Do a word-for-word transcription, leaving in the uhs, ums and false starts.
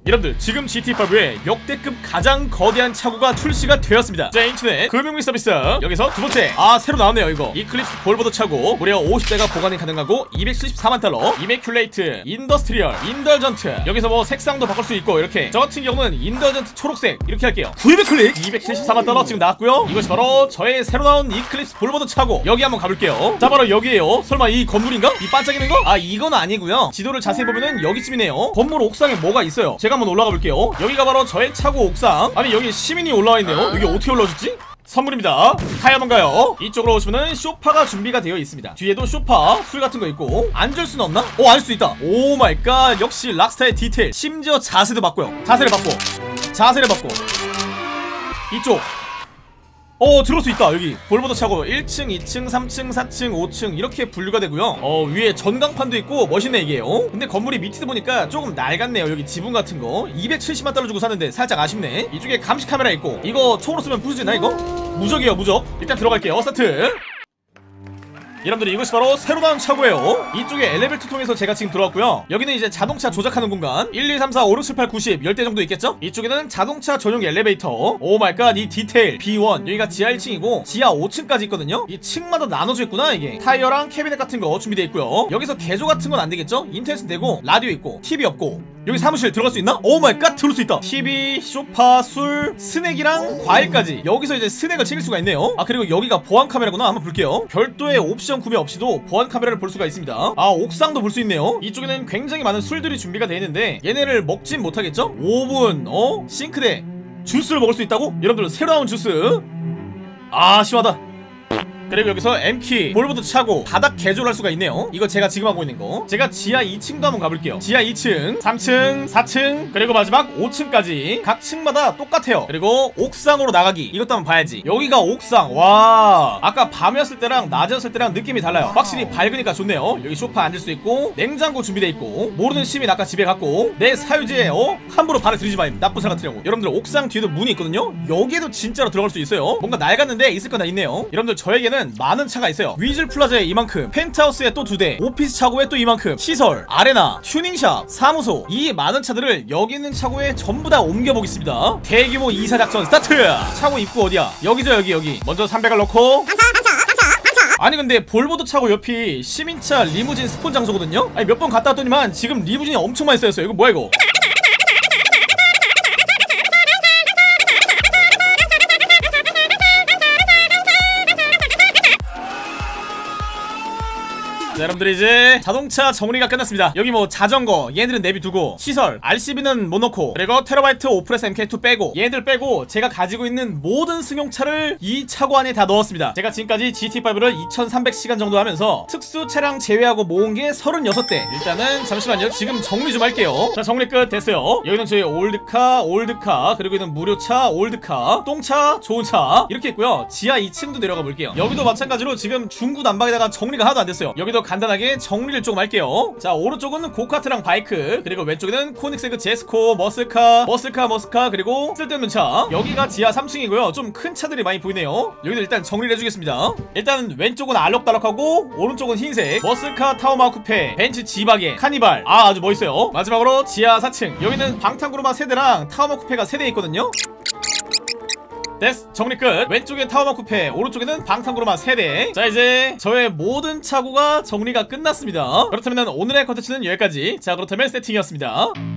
여러분들 지금 지티파이브에 역대급 가장 거대한 차고가 출시가 되었습니다. 자, 인터넷 금융 서비스 여기서 두 번째, 아 새로 나왔네요. 이거 이클립스 볼보드 차고 무려 오십 대가 보관이 가능하고 이백칠십사만 달러, 이메큘레이트 인더스트리얼 인더전트, 여기서 뭐 색상도 바꿀 수 있고 이렇게. 저 같은 경우는 인더전트 초록색 이렇게 할게요. 구입의 클릭 이백칠십사만 달러 지금 나왔고요. 이것이 바로 저의 새로 나온 이클립스 볼보드 차고. 여기 한번 가볼게요. 자, 바로 여기에요. 설마 이 건물인가? 이 반짝이는 거? 아, 이건 아니고요. 지도를 자세히 보면은 여기쯤이네요. 건물 옥상에 뭐가 있어요. 제가 한번 올라가 볼게요. 여기가 바로 저의 차고 옥상. 아니, 여기 시민이 올라와 있네요. 여기 어떻게 올라오셨지? 선물입니다. 타야 한번가요? 이쪽으로 오시면은 쇼파가 준비가 되어 있습니다. 뒤에도 쇼파, 술 같은 거 있고. 앉을 수는 없나? 오, 앉을 수 있다. 오 마이 갓, 역시 락스타의 디테일. 심지어 자세도 바꿔요. 자세를 바꿔. 자세를 바꿔. 이쪽. 어, 들어올 수 있다. 여기 볼보드 차고 일 층, 이 층, 삼 층, 사 층, 오 층 이렇게 분류가 되고요. 어, 위에 전광판도 있고 멋있네 이게. 어? 근데 건물이 밑에서 보니까 조금 낡았네요. 여기 지붕 같은 거 이백칠십만 달러 주고 샀는데 살짝 아쉽네. 이쪽에 감시 카메라 있고. 이거 총으로 쏘면 부수지나 이거? 무적이에요, 무적. 일단 들어갈게요. 스타트. 여러분들 이것이 바로 새로 나온 차고예요. 이쪽에 엘리베이터 통해서 제가 지금 들어왔고요. 여기는 이제 자동차 조작하는 공간. 일, 이, 삼, 사, 오, 육, 칠, 팔, 구, 십 열 대 정도 있겠죠? 이쪽에는 자동차 전용 엘리베이터. 오 마이 갓, 이 디테일. 비 원 여기가 지하 일 층이고 지하 오 층까지 있거든요. 이 층마다 나눠져 있구나 이게. 타이어랑 캐비넷 같은 거 준비되어 있고요. 여기서 개조 같은 건 안 되겠죠? 인터넷은 되고 라디오 있고 티비 없고. 여기 사무실 들어갈 수 있나? 오 마이 갓, 들어올 수 있다. 티비, 소파, 술, 스낵이랑 과일까지. 여기서 이제 스낵을 챙길 수가 있네요. 아, 그리고 여기가 보안 카메라구나. 한번 볼게요. 별도의 옵션 구매 없이도 보안 카메라를 볼 수가 있습니다. 아, 옥상도 볼 수 있네요. 이쪽에는 굉장히 많은 술들이 준비가 되어 있는데 얘네를 먹진 못하겠죠? 오븐, 어? 싱크대, 주스를 먹을 수 있다고? 여러분들 새로 나온 주스. 아, 시원하다. 그리고 여기서 M키 볼보드 차고 바닥 개조를 할 수가 있네요. 이거 제가 지금 하고 있는 거. 제가 지하 이 층도 한번 가볼게요. 지하 이 층, 삼 층, 사 층, 그리고 마지막 오 층까지 각 층마다 똑같아요. 그리고 옥상으로 나가기, 이것도 한번 봐야지. 여기가 옥상. 와, 아까 밤이었을 때랑 낮이었을 때랑 느낌이 달라요. 확실히 밝으니까 좋네요. 여기 소파 앉을 수 있고 냉장고 준비돼 있고. 모르는 시민 아까 집에 갔고. 내 사유지에 어? 함부로 발을 들이지 마요. 나쁜 사람 같으려고. 여러분들 옥상 뒤에도 문이 있거든요. 여기에도 진짜로 들어갈 수 있어요. 뭔가 낡았는데 있을 거나 있네요. 여러분들 저에게는 많은 차가 있어요. 위즐 플라자에 이만큼, 펜트하우스에 또 두 대, 오피스 차고에 또 이만큼, 시설, 아레나, 튜닝샵, 사무소, 이 많은 차들을 여기 있는 차고에 전부 다 옮겨보겠습니다. 대규모 이사 작전 스타트! 차고 입구 어디야? 여기죠, 여기 여기. 먼저 삼백을 넣고. 아니 근데 볼보드 차고 옆이 시민차 리무진 스폰 장소거든요? 아니 몇 번 갔다 왔더니만 지금 리무진이 엄청 많이 쌓였어요. 이거 뭐야 이거? 자, 여러분들 이제 자동차 정리가 끝났습니다. 여기 뭐 자전거 얘네들은 내비두고, 시설 알씨비는 못 넣고, 그리고 테라바이트 오프레스 엠케이 투 빼고, 얘네들 빼고 제가 가지고 있는 모든 승용차를 이 차고 안에 다 넣었습니다. 제가 지금까지 지티파이브를 이천삼백 시간 정도 하면서 특수 차량 제외하고 모은 게 서른여섯 대. 일단은 잠시만요. 지금 정리 좀 할게요. 자, 정리 끝 됐어요. 여기는 저희 올드카, 올드카, 그리고 여기는 무료차, 올드카, 똥차, 좋은차 이렇게 있고요. 지하 이 층도 내려가 볼게요. 여기도 마찬가지로 지금 중구난방에다가 정리가 하나도 안 됐어요. 여기도 간단하게 정리를 조금 할게요. 자, 오른쪽은 고카트랑 바이크, 그리고 왼쪽에는 코닉세그 제스코, 머슬카, 머슬카, 머슬카, 그리고 쓸데없는 차. 여기가 지하 삼 층이고요. 좀 큰 차들이 많이 보이네요. 여기는 일단 정리를 해주겠습니다. 일단 왼쪽은 알록달록하고 오른쪽은 흰색 머슬카 타오마 쿠페, 벤츠 지바게, 카니발. 아, 아주 멋있어요. 마지막으로 지하 사 층. 여기는 방탄구르마 세대랑 타오마 쿠페가 세 대 있거든요. 됐어, 정리 끝. 왼쪽에 타오마 쿠페, 오른쪽에는 방탄구르마 세대. 자, 이제 저의 모든 차고가 정리가 끝났습니다. 그렇다면 오늘의 컨텐츠는 여기까지. 자, 그렇다면 세팅이었습니다.